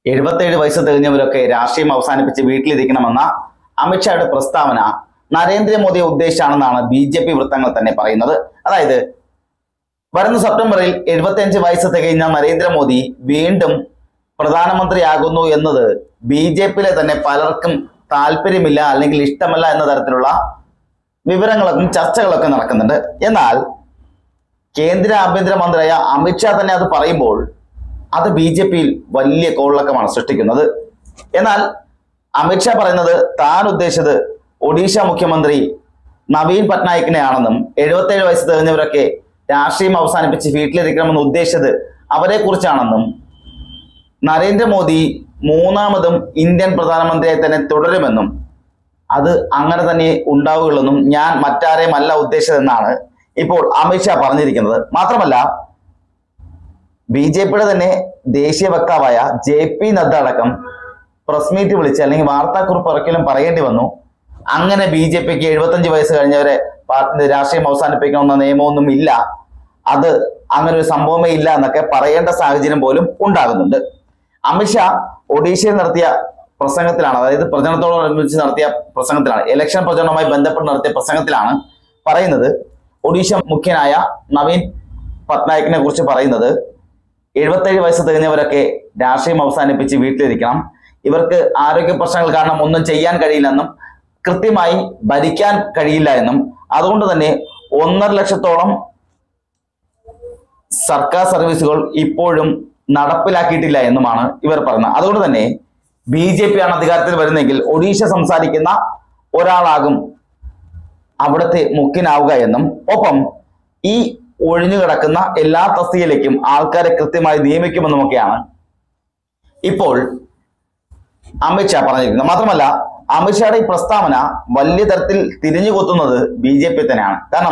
77 വയസ്സ് തികഞ്ഞവരൊക്കെ രാഷ്ട്രീയം അവസാനിപ്പിച്ച് വീട്ടിലിരിക്കണമെന്ന അമിത്ഷായുടെ പ്രസ്താവന നരേന്ദ്രമോദിയെ ഉദ്ദേശിച്ചാണെന്നാണ് BJP വൃത്തങ്ങൾ തന്നെ പറയുന്നത്. അതായത് വരുന്ന സെപ്റ്റംബറിൽ 75 വയസ്സ് തികഞ്ഞ നരേന്ദ്രമോദി വീണ്ടും പ്രധാനമന്ത്രിയാകുന്നു എന്നത് BJPയിലെ തന്നെ പലർക്കും താല്പര്യമില്ല അല്ലെങ്കിൽ ഇഷ്ടമല്ല എന്ന തരത്തിലുള്ള വിവരങ്ങളൊക്കെ ചർച്ചകളൊക്കെ നടക്കുന്നുണ്ട്. എന്നാൽ കേന്ദ്ര ആഭ്യന്തരമന്ത്രിയായ അമിത്ഷാ തന്നെ അത് പറയുമ്പോൾ അത് BJPയിൽ വലിയ കോളിളക്കമാണ് സൃഷ്ടിക്കുന്നത്. എന്നാൽ അമിത്ഷാ പറയുന്നത് താൻ ഉദ്ദേശിച്ചത് ഒഡീഷ മുഖ്യമന്ത്രി നവീൻ പട്നായിക്കിനെ ആണെന്നും 77 വയസ്സ് തികഞ്ഞവരൊക്കെ രാഷ്ട്രീയം അവസാനിപ്പിച്ച് വീട്ടിലിരിക്കണമെന്ന് ഉദ്ദേശിച്ചത് അവരെ കുറിച്ചാണെന്നും നരേന്ദ്രമോദി മൂന്നാമതും ഇന്ത്യൻ പ്രധാനമന്ത്രിയായി തന്നെ തുടരുമെന്നും അത് അങ്ങനെ തന്നെ ഉണ്ടാവുകയുള്ളെന്നും ഞാൻ മറ്റാരെയും അല്ല ഉദ്ദേശിച്ചതെന്നാണ് ഇപ്പോൾ അമിത്ഷാ പറഞ്ഞിരിക്കുന്നത്. മാത്രമല്ല BJPയുടെ തന്നെ ദേശീയ വക്താവായ JP നദ്ദ അടക്കം പ്രസ് മീറ്റ് വിളിച്ച് അല്ലെങ്കിൽ വാർത്താക്കുറിപ്പ് ഒരിക്കലും പറയേണ്ടി വന്നു. അങ്ങനെ BJPക്ക് 75 വയസ്സ് കഴിഞ്ഞവരെ രാഷ്ട്രീയം അവസാനിപ്പിക്കണമെന്ന നിയമമൊന്നും ഇല്ല, അത് അങ്ങനെ ഒരു സംഭവമേ ഇല്ല എന്നൊക്കെ പറയേണ്ട സാഹചര്യം പോലും ഉണ്ടാകുന്നുണ്ട്. അമിത്ഷാ ഒഡീഷയിൽ നടത്തിയ പ്രസംഗത്തിലാണ്, അതായത് പ്രചരണത്തോടനുബന്ധിച്ച് നടത്തിയ പ്രസംഗത്തിലാണ്, ഇലക്ഷൻ പ്രചരണവുമായി ബന്ധപ്പെട്ട് നടത്തിയ പ്രസംഗത്തിലാണ് പറയുന്നത്. ഒഡീഷ മുഖ്യനായ നവീൻ പട്നായിക്കിനെ കുറിച്ച് പറയുന്നത് 77 വയസ്സ് തികഞ്ഞവരൊക്കെ രാഷ്ട്രീയം അവസാനിപ്പിച്ച് വീട്ടിലിരിക്കണം, ഇവർക്ക് ആരോഗ്യ പ്രശ്നങ്ങൾ കാരണം ഒന്നും ചെയ്യാൻ കഴിയില്ലെന്നും കൃത്യമായി ഭരിക്കാൻ കഴിയില്ല എന്നും അതുകൊണ്ട് തന്നെ 1.5 ലക്ഷത്തോളം സർക്കാർ സർവീസുകൾ ഇപ്പോഴും നടപ്പിലാക്കിയിട്ടില്ല എന്നുമാണ് ഇവർ പറയുന്നത്. അതുകൊണ്ട് തന്നെ BJP ആണ് അധികാരത്തിൽ വരുന്നെങ്കിൽ ഒഡീഷ സംസാരിക്കുന്ന ഒരാളാകും അവിടുത്തെ മുഖ്യനാവുക എന്നും ഒപ്പം ഈ ഒഴിഞ്ഞുകിടക്കുന്ന എല്ലാ തസ്തികയിലേക്കും ആൾക്കാരെ കൃത്യമായി നിയമിക്കുമെന്നുമൊക്കെയാണ് ഇപ്പോൾ അമിത്ഷാ പറഞ്ഞിരിക്കുന്നത്. മാത്രമല്ല അമിത്ഷായുടെ ഈ പ്രസ്താവന വലിയ തരത്തിൽ തിരിഞ്ഞുകൊത്തുന്നത് BJP തന്നെയാണ്. കാരണം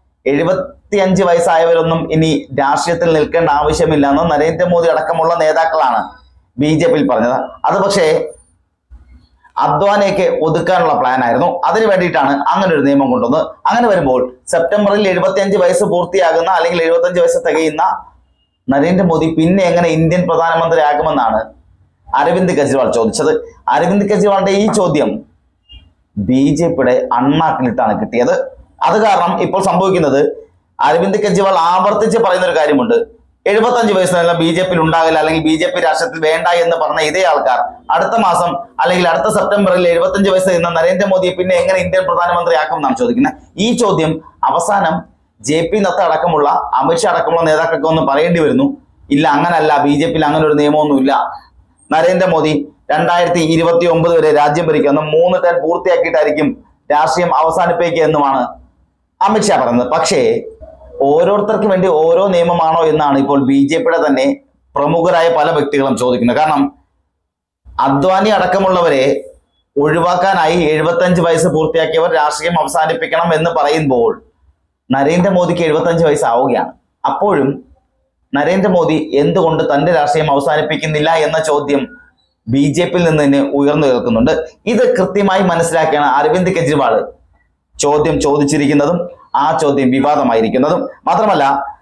75 വയസ്സായവരൊന്നും ഇനി രാഷ്ട്രീയത്തിൽ നിൽക്കേണ്ട ആവശ്യമില്ല എന്ന് നരേന്ദ്രമോദി അടക്കമുള്ള നേതാക്കളാണ് BJPയിൽ പറഞ്ഞത്. അത് പക്ഷേ അദ്വാനിയൊക്കെ ഒതുക്കാനുള്ള പ്ലാൻ ആയിരുന്നു. അതിനു വേണ്ടിയിട്ടാണ് അങ്ങനെ ഒരു നിയമം കൊണ്ടുവന്നത്. അങ്ങനെ വരുമ്പോൾ സെപ്റ്റംബറിൽ 75 വയസ്സ് പൂർത്തിയാകുന്ന അല്ലെങ്കിൽ 75 വയസ്സ് തികയുന്ന നരേന്ദ്രമോദി പിന്നെ എങ്ങനെ ഇന്ത്യൻ പ്രധാനമന്ത്രി ആകുമെന്നാണ് അരവിന്ദ് കെജ്രിവാൾ ചോദിച്ചത്. അരവിന്ദ് കെജ്രിവാളിന്റെ ഈ ചോദ്യം BJPയുടെ അണ്ണാക്കിലിട്ടാണ് കിട്ടിയത്. അത് കാരണം ഇപ്പോൾ സംഭവിക്കുന്നത് അരവിന്ദ് കെജ്രിവാൾ ആവർത്തിച്ച് പറയുന്ന ഒരു കാര്യമുണ്ട്. 75 വയസ്സിനല്ല BJPയിൽ ഉണ്ടാകില്ല അല്ലെങ്കിൽ BJP രാഷ്ട്രീയത്തിൽ വേണ്ട എന്ന് പറഞ്ഞ ഇതേ ആൾക്കാർ അടുത്ത മാസം അല്ലെങ്കിൽ അടുത്ത സെപ്റ്റംബറിൽ 75 വയസ്സ് എന്ന നരേന്ദ്രമോദിയെ പിന്നെ എങ്ങനെ ഇന്ത്യൻ പ്രധാനമന്ത്രിയാക്കും എന്നാണ് ചോദിക്കുന്നത്. ഈ ചോദ്യം അവസാനം JP നദ്ദ അടക്കമുള്ള അമിത്ഷാ അടക്കമുള്ള നേതാക്കൾക്ക് ഒന്ന് പറയേണ്ടി വരുന്നു. ഇല്ല, അങ്ങനല്ല, BJPയിൽ അങ്ങനെ ഒരു നിയമമൊന്നുമില്ല, നരേന്ദ്രമോദി 2029 വരെ രാജ്യം ഭരിക്കുന്ന 3 ടേം പൂർത്തിയാക്കിയിട്ടായിരിക്കും രാഷ്ട്രീയം അവസാനിപ്പിക്കുക എന്നുമാണ് അമിത്ഷാ പറയുന്നത്. പക്ഷേ ഓരോരുത്തർക്ക് വേണ്ടി ഓരോ നിയമമാണോ എന്നാണ് ഇപ്പോൾ BJPയുടെ തന്നെ പ്രമുഖരായ പല വ്യക്തികളും ചോദിക്കുന്നത്. കാരണം അദ്വാനി അടക്കമുള്ളവരെ ഒഴിവാക്കാനായി 75 വയസ്സ് പൂർത്തിയാക്കിയവർ രാഷ്ട്രീയം അവസാനിപ്പിക്കണം എന്ന് പറയുമ്പോൾ നരേന്ദ്രമോദിക്ക് 75 വയസ്സാവുകയാണ്. അപ്പോഴും നരേന്ദ്രമോദി എന്തുകൊണ്ട് തന്റെ രാഷ്ട്രീയം അവസാനിപ്പിക്കുന്നില്ല എന്ന ചോദ്യം BJPയിൽ നിന്ന് തന്നെ ഉയർന്നു കേൾക്കുന്നുണ്ട്. ഇത് കൃത്യമായി മനസ്സിലാക്കിയാണ് അരവിന്ദ് കെജ്രിവാൾ ചോദ്യം ചോദിച്ചിരിക്കുന്നതും ആ ചോദ്യം വിവാദമായിരിക്കുന്നതും. മാത്രമല്ല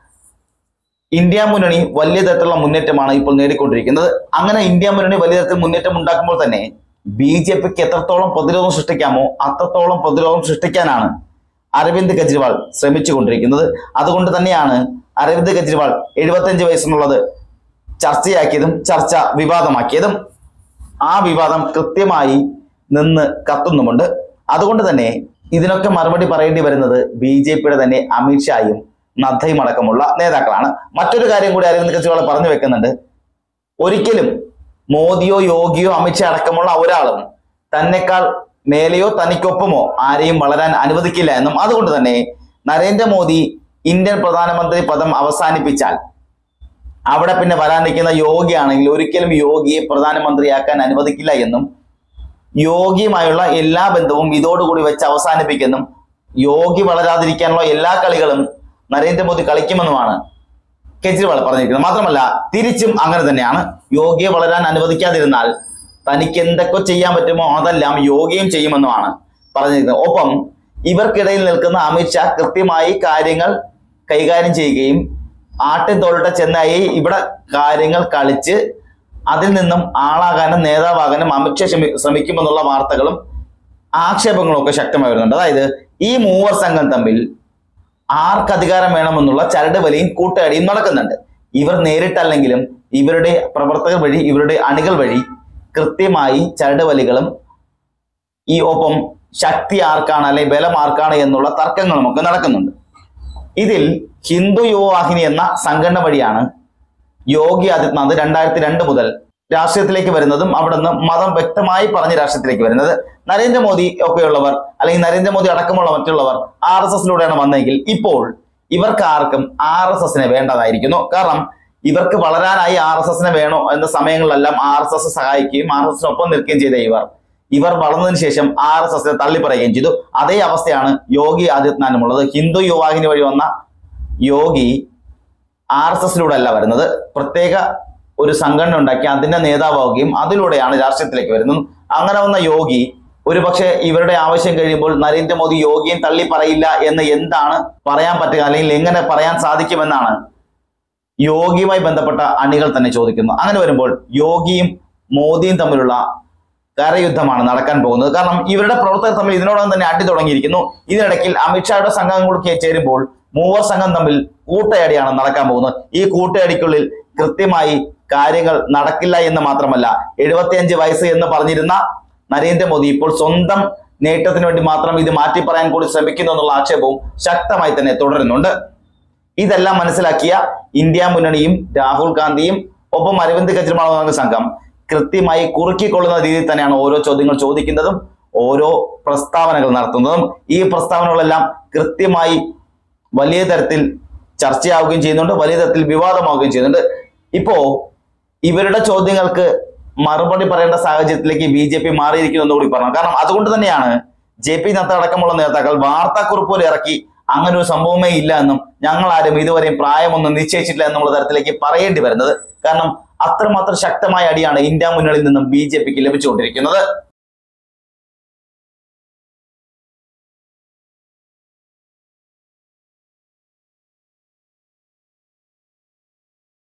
ഇന്ത്യ മുന്നണി വലിയ തരത്തിലുള്ള മുന്നേറ്റമാണ് ഇപ്പോൾ നേടിക്കൊണ്ടിരിക്കുന്നത്. അങ്ങനെ ഇന്ത്യ മുന്നണി വലിയ തരത്തിൽ മുന്നേറ്റം ഉണ്ടാക്കുമ്പോൾ തന്നെ BJPക്ക് എത്രത്തോളം പ്രതിരോധം സൃഷ്ടിക്കാമോ അത്രത്തോളം പ്രതിരോധം സൃഷ്ടിക്കാനാണ് അരവിന്ദ് കെജ്രിവാൾ ശ്രമിച്ചുകൊണ്ടിരിക്കുന്നത്. അതുകൊണ്ട് തന്നെയാണ് അരവിന്ദ് കെജ്രിവാൾ 75 വയസ്സെന്നുള്ളത് ചർച്ചയാക്കിയതും ചർച്ച വിവാദമാക്കിയതും. ആ വിവാദം കൃത്യമായി നിന്ന് കത്തുന്നുമുണ്ട്. അതുകൊണ്ട് തന്നെ ഇതിനൊക്കെ മറുപടി പറയേണ്ടി വരുന്നത് BJPയുടെ തന്നെ അമിത്ഷായും നദ്ദയും അടക്കമുള്ള നേതാക്കളാണ്. മറ്റൊരു കാര്യം കൂടി അരവിന്ദ് കെജ്രിവാൾ പറഞ്ഞു വെക്കുന്നുണ്ട്. ഒരിക്കലും മോദിയോ യോഗിയോ അമിത്ഷാ അടക്കമുള്ള ഒരാളും തന്നെക്കാൾ മേലെയോ തനിക്കൊപ്പമോ ആരെയും വളരാൻ അനുവദിക്കില്ല എന്നും അതുകൊണ്ട് തന്നെ നരേന്ദ്രമോദി ഇന്ത്യൻ പ്രധാനമന്ത്രി പദം അവസാനിപ്പിച്ചാൽ അവിടെ പിന്നെ വരാനിരിക്കുന്ന യോഗിയാണെങ്കിൽ ഒരിക്കലും യോഗിയെ പ്രധാനമന്ത്രിയാക്കാൻ അനുവദിക്കില്ല എന്നും യോഗിയുമായുള്ള എല്ലാ ബന്ധവും ഇതോടുകൂടി വെച്ച് അവസാനിപ്പിക്കുമെന്നും യോഗി വളരാതിരിക്കാനുള്ള എല്ലാ കളികളും നരേന്ദ്രമോദി കളിക്കുമെന്നുമാണ് കെജ്രിവാൾ പറഞ്ഞിരിക്കുന്നത്. മാത്രമല്ല തിരിച്ചും അങ്ങനെ തന്നെയാണ്. യോഗിയെ വളരാൻ അനുവദിക്കാതിരുന്നാൽ തനിക്ക് എന്തൊക്കെ ചെയ്യാൻ പറ്റുമോ അതെല്ലാം യോഗിയും ചെയ്യുമെന്നുമാണ് പറഞ്ഞിരിക്കുന്നത്. ഒപ്പം ഇവർക്കിടയിൽ നിൽക്കുന്ന അമിത്ഷാ കൃത്യമായി കാര്യങ്ങൾ കൈകാര്യം ചെയ്യുകയും ആട്ടിൻ തോളിട്ട ചെന്നായി ഇവിടെ കാര്യങ്ങൾ കളിച്ച് അതിൽ നിന്നും ആളാകാനും നേതാവാകാനും അമിത്ഷാ ശ്രമിക്കുമെന്നുള്ള വാർത്തകളും ആക്ഷേപങ്ങളും ഒക്കെ ശക്തമായി വരുന്നുണ്ട്. അതായത് ഈ മൂവർ സംഘം തമ്മിൽ ആർക്ക് അധികാരം വേണമെന്നുള്ള ചരട് വലിയും കൂട്ടുകടിയും നടക്കുന്നുണ്ട്. ഇവർ നേരിട്ടല്ലെങ്കിലും ഇവരുടെ പ്രവർത്തകർ വഴി, ഇവരുടെ അണികൾ വഴി കൃത്യമായി ചരട് വലികളും ഈ ഒപ്പം ശക്തി ആർക്കാണ് അല്ലെങ്കിൽ ബലം ആർക്കാണ് എന്നുള്ള തർക്കങ്ങളും ഒക്കെ നടക്കുന്നുണ്ട്. ഇതിൽ ഹിന്ദു യുവവാഹിനി എന്ന സംഘടന വഴിയാണ് യോഗി ആദിത്യനാഥ് 2002 മുതൽ രാഷ്ട്രീയത്തിലേക്ക് വരുന്നതും അവിടെ നിന്ന് മതം വ്യക്തമായി പറഞ്ഞ് രാഷ്ട്രീയത്തിലേക്ക് വരുന്നത്. നരേന്ദ്രമോദി ഒക്കെയുള്ളവർ അല്ലെങ്കിൽ നരേന്ദ്രമോദി അടക്കമുള്ള മറ്റുള്ളവർ RSSലൂടെയാണ് വന്നെങ്കിൽ ഇപ്പോൾ ഇവർക്ക് ആർക്കും RSSനെ വേണ്ടതായിരിക്കുന്നു. കാരണം ഇവർക്ക് വളരാനായി RSSനെ വേണോ എന്ന സമയങ്ങളിലെല്ലാം RSS സഹായിക്കുകയും RSSനൊപ്പം നിൽക്കുകയും ചെയ്ത ഇവർ വളർന്നതിന് ശേഷം RSSനെ തള്ളിപ്പറയുകയും ചെയ്തു. അതേ അവസ്ഥയാണ് യോഗി ആദിത്യനാഥിനുമുള്ളത്. ഹിന്ദു യുവവാഹിനി വഴി വന്ന യോഗി RSSലൂടെ അല്ല വരുന്നത്, പ്രത്യേക ഒരു സംഘടന ഉണ്ടാക്കി അതിന്റെ നേതാവാവുകയും അതിലൂടെയാണ് രാഷ്ട്രീയത്തിലേക്ക് വരുന്നത്. അങ്ങനെ വന്ന യോഗി ഒരുപക്ഷെ ഇവരുടെ ആവശ്യം കഴിയുമ്പോൾ നരേന്ദ്രമോദി യോഗിയെ തള്ളി പറയില്ല എന്ന് എന്താണ് പറയാൻ പറ്റുക, അല്ലെങ്കിൽ എങ്ങനെ പറയാൻ സാധിക്കുമെന്നാണ് യോഗിയുമായി ബന്ധപ്പെട്ട അണികൾ തന്നെ ചോദിക്കുന്നത്. അങ്ങനെ വരുമ്പോൾ യോഗിയും മോദിയും തമ്മിലുള്ള കരയുദ്ധമാണ് നടക്കാൻ പോകുന്നത്. കാരണം ഇവരുടെ പ്രവർത്തകർ തമ്മിൽ ഇതിനോടകം തന്നെ അടി തുടങ്ങിയിരിക്കുന്നു. ഇതിനിടയ്ക്ക് അമിത്ഷായുടെ സംഘം കൂടി ചേരുമ്പോൾ മൂവർ സംഘം തമ്മിൽ കൂട്ടയടിയാണ് നടക്കാൻ പോകുന്നത്. ഈ കൂട്ടയടിക്കുള്ളിൽ കൃത്യമായി കാര്യങ്ങൾ നടക്കില്ല എന്ന് മാത്രമല്ല, 75 വയസ്സ് എന്ന് പറഞ്ഞിരുന്ന നരേന്ദ്രമോദി ഇപ്പോൾ സ്വന്തം നേട്ടത്തിന് വേണ്ടി മാത്രം ഇത് മാറ്റി പറയാൻ കൂടി ശ്രമിക്കുന്നു എന്നുള്ള ആക്ഷേപവും ശക്തമായി തന്നെ തുടരുന്നുണ്ട്. ഇതെല്ലാം മനസ്സിലാക്കിയ ഇന്ത്യ മുന്നണിയും രാഹുൽ ഗാന്ധിയും ഒപ്പം അരവിന്ദ് കെജ്രിവാൾ സംഘം കൃത്യമായി കുറുക്കിക്കൊള്ളുന്ന രീതിയിൽ തന്നെയാണ് ഓരോ ചോദ്യങ്ങൾ ചോദിക്കുന്നതും ഓരോ പ്രസ്താവനകൾ നടത്തുന്നതും. ഈ പ്രസ്താവനകളെല്ലാം കൃത്യമായി വലിയ തരത്തിൽ ചർച്ചയാവുകയും ചെയ്യുന്നുണ്ട്, വലിയ തരത്തിൽ വിവാദമാവുകയും ചെയ്യുന്നുണ്ട്. ഇപ്പോ ഇവരുടെ ചോദ്യങ്ങൾക്ക് മറുപടി പറയേണ്ട സാഹചര്യത്തിലേക്ക് BJP മാറിയിരിക്കുന്നു എന്ന് കൂടി പറഞ്ഞു. കാരണം അതുകൊണ്ട് തന്നെയാണ് JP നദ്ദ അടക്കമുള്ള നേതാക്കൾ വാർത്താക്കുറിപ്പ് പോലെ ഇറക്കി അങ്ങനെ ഒരു സംഭവമേ ഇല്ല എന്നും ഞങ്ങൾ ആരും ഇതുവരെയും പ്രായമൊന്നും നിശ്ചയിച്ചിട്ടില്ല എന്നുള്ള തരത്തിലേക്ക് പറയേണ്ടി വരുന്നത്. കാരണം അത്രമാത്രം ശക്തമായ അടിയാണ് ഇന്ത്യ മുന്നണിയിൽ നിന്നും BJPക്ക് ലഭിച്ചുകൊണ്ടിരിക്കുന്നത്.